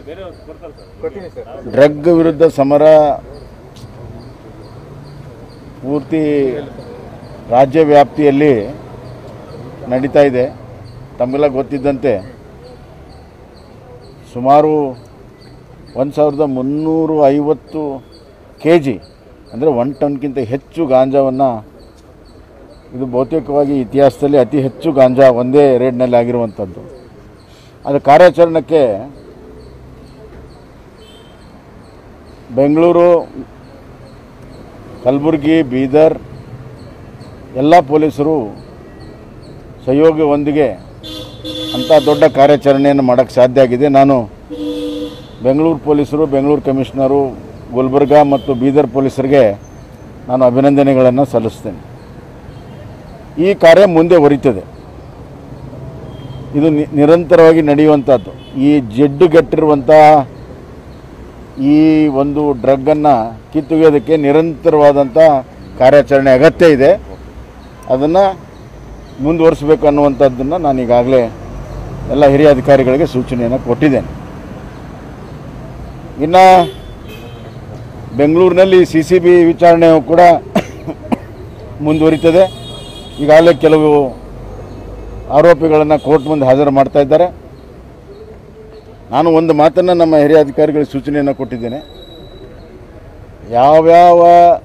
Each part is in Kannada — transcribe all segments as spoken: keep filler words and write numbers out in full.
ಡ್ರಗ್ ವಿರುದ್ಧ ಸಮರ ಪೂರ್ತಿ ರಾಜ್ಯ ವ್ಯಾಪ್ತಿಯಲ್ಲಿ ನಡೀತಾ ಇದೆ. ತಮಗೆಲ್ಲ ಗೊತ್ತಿದ್ದಂತೆ ಸುಮಾರು ಒಂದು ಸಾವಿರದ ಮುನ್ನೂರು ಐವತ್ತು ಕೆ ಜಿ ಅಂದರೆ ಒನ್ ಟನ್ಗಿಂತ ಹೆಚ್ಚು ಗಾಂಜಾವನ್ನು, ಇದು ಬಹುತೇಕವಾಗಿ ಇತಿಹಾಸದಲ್ಲಿ ಅತಿ ಹೆಚ್ಚು ಗಾಂಜಾ ಒಂದೇ ರೇಡ್ನಲ್ಲಿ ಆಗಿರುವಂಥದ್ದು. ಅದರ ಕಾರ್ಯಾಚರಣೆಗೆ ಬೆಂಗಳೂರು, ಕಲಬುರಗಿ, ಬೀದರ್ ಎಲ್ಲ ಪೊಲೀಸರು ಸಹಯೋಗದೊಂದಿಗೆ ಅಂಥ ದೊಡ್ಡ ಕಾರ್ಯಾಚರಣೆಯನ್ನು ಮಾಡೋಕ್ಕೆ ಸಾಧ್ಯ ಆಗಿದೆ. ನಾನು ಬೆಂಗಳೂರು ಪೊಲೀಸರು, ಬೆಂಗಳೂರು ಕಮಿಷನರು, ಗುಲ್ಬರ್ಗಾ ಮತ್ತು ಬೀದರ್ ಪೊಲೀಸರಿಗೆ ನಾನು ಅಭಿನಂದನೆಗಳನ್ನು ಸಲ್ಲಿಸ್ತೇನೆ. ಈ ಕಾರ್ಯ ಮುಂದೆ ಹೊರೀತದೆ. ಇದು ನಿರಂತರವಾಗಿ ನಡೆಯುವಂಥದ್ದು. ಈ ಜಿಡ್ಡುಗೆಟ್ಟಿರುವಂಥ ಈ ಒಂದು ಡ್ರಗ್ಗನ್ನು ಕಿತ್ತೊಗೆಯೋದಕ್ಕೆ ನಿರಂತರವಾದಂಥ ಕಾರ್ಯಾಚರಣೆ ಅಗತ್ಯ ಇದೆ. ಅದನ್ನು ಮುಂದುವರಿಸಬೇಕು ಅನ್ನುವಂಥದ್ದನ್ನು ನಾನು ಈಗಾಗಲೇ ಎಲ್ಲ ಹಿರಿಯ ಅಧಿಕಾರಿಗಳಿಗೆ ಸೂಚನೆಯನ್ನು ಕೊಟ್ಟಿದ್ದೇನೆ. ಇನ್ನು ಬೆಂಗಳೂರಿನಲ್ಲಿ ಸಿ ಸಿ ಬಿ ವಿಚಾರಣೆಯು ಕೂಡ ಮುಂದುವರಿತದೆ. ಈಗಾಗಲೇ ಕೆಲವು ಆರೋಪಿಗಳನ್ನು ಕೋರ್ಟ್ ಮುಂದೆ ಹಾಜರು ಮಾಡ್ತಾ ಇದ್ದಾರೆ. ನಾನು ಒಂದು ಮಾತನ್ನು ನಮ್ಮ ಹಿರಿಯ ಅಧಿಕಾರಿಗಳಿಗೆ ಸೂಚನೆಯನ್ನು ಕೊಟ್ಟಿದ್ದೇನೆ. ಯಾವ್ಯಾವ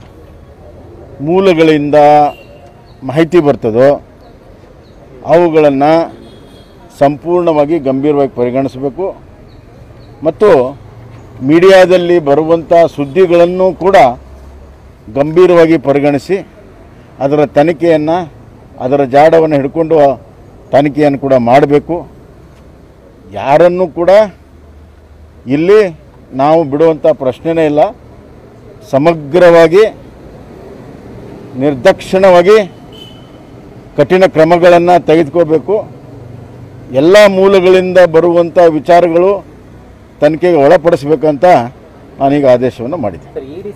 ಮೂಲಗಳಿಂದ ಮಾಹಿತಿ ಬರ್ತದೋ ಅವುಗಳನ್ನು ಸಂಪೂರ್ಣವಾಗಿ ಗಂಭೀರವಾಗಿ ಪರಿಗಣಿಸಬೇಕು ಮತ್ತು ಮೀಡಿಯಾದಲ್ಲಿ ಬರುವಂಥ ಸುದ್ದಿಗಳನ್ನು ಕೂಡ ಗಂಭೀರವಾಗಿ ಪರಿಗಣಿಸಿ ಅದರ ತನಿಖೆಯನ್ನು, ಅದರ ಜಾಡವನ್ನು ಹಿಡ್ಕೊಂಡು ತನಿಖೆಯನ್ನು ಕೂಡ ಮಾಡಬೇಕು. ಯಾರನ್ನು ಕೂಡ ಇಲ್ಲಿ ನಾವು ಬಿಡುವಂಥ ಪ್ರಶ್ನೆನೇ ಇಲ್ಲ. ಸಮಗ್ರವಾಗಿ ನಿರ್ದಾಕ್ಷಿಣ್ಯವಾಗಿ ಕಠಿಣ ಕ್ರಮಗಳನ್ನು ತೆಗೆದುಕೋಬೇಕು. ಎಲ್ಲ ಮೂಲಗಳಿಂದ ಬರುವಂಥ ವಿಚಾರಗಳು ತನಿಖೆಗೆ ಒಳಪಡಿಸಬೇಕಂತ ನಾನೀಗ ಆದೇಶವನ್ನು ಮಾಡಿದ್ದೆ.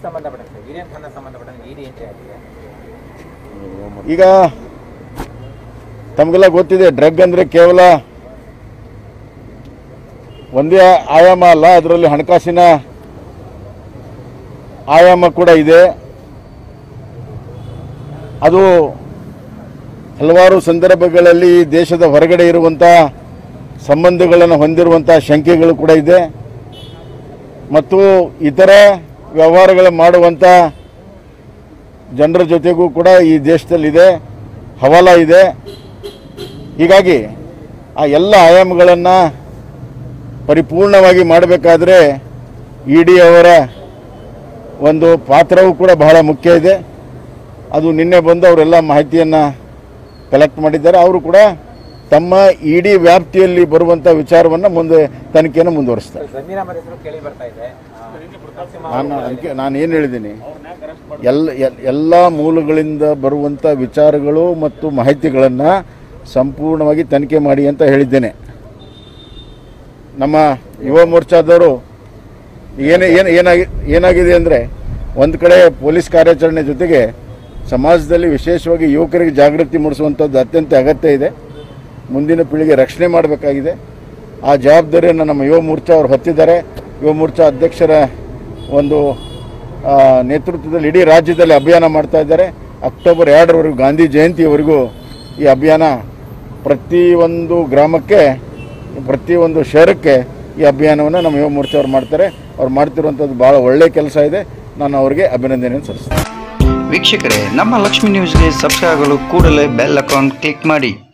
ಈಗ ತಮಗೆಲ್ಲ ಗೊತ್ತಿದೆ, ಡ್ರಗ್ ಅಂದರೆ ಕೇವಲ ಒಂದೇ ಆಯಾಮ ಅಲ್ಲ, ಅದರಲ್ಲಿ ಹಣಕಾಸಿನ ಆಯಾಮ ಕೂಡ ಇದೆ. ಅದು ಹಲವಾರು ಸಂದರ್ಭಗಳಲ್ಲಿ ಈ ದೇಶದ ಹೊರಗಡೆ ಇರುವಂಥ ಸಂಬಂಧಗಳನ್ನು ಹೊಂದಿರುವಂಥ ಶಂಕೆಗಳು ಕೂಡ ಇದೆ ಮತ್ತು ಇತರ ವ್ಯವಹಾರಗಳು ಮಾಡುವಂಥ ಜನರ ಜೊತೆಗೂ ಕೂಡ ಈ ದೇಶದಲ್ಲಿದೆ, ಹವಾಲ ಇದೆ. ಹೀಗಾಗಿ ಆ ಎಲ್ಲ ಆಯಾಮಗಳನ್ನು ಪರಿಪೂರ್ಣವಾಗಿ ಮಾಡಬೇಕಾದ್ರೆ ಇ ಡಿ ಅವರ ಒಂದು ಪಾತ್ರವೂ ಕೂಡ ಬಹಳ ಮುಖ್ಯ ಇದೆ. ಅದು ನಿನ್ನೆ ಬಂದು ಅವರೆಲ್ಲ ಮಾಹಿತಿಯನ್ನು ಕಲೆಕ್ಟ್ ಮಾಡಿದ್ದಾರೆ. ಅವರು ಕೂಡ ತಮ್ಮ ಇಡೀ ವ್ಯಾಪ್ತಿಯಲ್ಲಿ ಬರುವಂಥ ವಿಚಾರವನ್ನು ಮುಂದೆ ತನಿಖೆಯನ್ನು ಮುಂದುವರಿಸ್ತಾರೆ. ನಾನು ಅದಕ್ಕೆ ನಾನು ಏನು ಹೇಳಿದ್ದೀನಿ, ಎಲ್ಲ ಎಲ್ಲ ಮೂಲಗಳಿಂದ ಬರುವಂಥ ವಿಚಾರಗಳು ಮತ್ತು ಮಾಹಿತಿಗಳನ್ನು ಸಂಪೂರ್ಣವಾಗಿ ತನಿಖೆ ಮಾಡಿ ಅಂತ ಹೇಳಿದ್ದೇನೆ. ನಮ್ಮ ಯುವ ಮೋರ್ಚಾದವರು ಏನೇ ಏನು ಏನಾಗಿ ಏನಾಗಿದೆ ಅಂದರೆ, ಒಂದು ಕಡೆ ಪೊಲೀಸ್ ಕಾರ್ಯಾಚರಣೆ ಜೊತೆಗೆ ಸಮಾಜದಲ್ಲಿ ವಿಶೇಷವಾಗಿ ಯುವಕರಿಗೆ ಜಾಗೃತಿ ಮೂಡಿಸುವಂಥದ್ದು ಅತ್ಯಂತ ಅಗತ್ಯ ಇದೆ. ಮುಂದಿನ ಪೀಳಿಗೆ ರಕ್ಷಣೆ ಮಾಡಬೇಕಾಗಿದೆ. ಆ ಜವಾಬ್ದಾರಿಯನ್ನು ನಮ್ಮ ಯುವ ಮೋರ್ಚಾ ಅವರು ಹೊತ್ತಿದ್ದಾರೆ. ಯುವ ಮೋರ್ಚಾ ಅಧ್ಯಕ್ಷರ ಒಂದು ನೇತೃತ್ವದಲ್ಲಿ ಇಡೀ ರಾಜ್ಯದಲ್ಲಿ ಅಭಿಯಾನ ಮಾಡ್ತಾ ಇದ್ದಾರೆ. ಅಕ್ಟೋಬರ್ ಎರಡರವರೆಗೂ, ಗಾಂಧಿ ಜಯಂತಿಯವರೆಗೂ ಈ ಅಭಿಯಾನ ಪ್ರತಿಯೊಂದು ಗ್ರಾಮಕ್ಕೆ, ಪ್ರತಿಯೊಂದು ಶಹರಕ್ಕೆ ಈ ಅಭಿಯಾನವನ್ನು ನಮ್ಮ ಯುವ ಮೋರ್ಚಾ ಅವರು ಮಾಡ್ತಾರೆ. ಅವ್ರು ಮಾಡ್ತಿರುವಂಥದ್ದು ಭಾಳ ಒಳ್ಳೆಯ ಕೆಲಸ ಇದೆ. ನಾನು ಅವರಿಗೆ ಅಭಿನಂದನೆಯನ್ನು ಸಲ್ಲಿಸ್ತೇನೆ. ವೀಕ್ಷಕರೇ, ನಮ್ಮ ಲಕ್ಷ್ಮಿ ನ್ಯೂಸ್ಗೆ ಸಬ್ಸ್ಕ್ರೈಬ್ ಆಗಲು ಕೂಡಲೇ ಬೆಲ್ ಐಕಾನ್ ಕ್ಲಿಕ್ ಮಾಡಿ.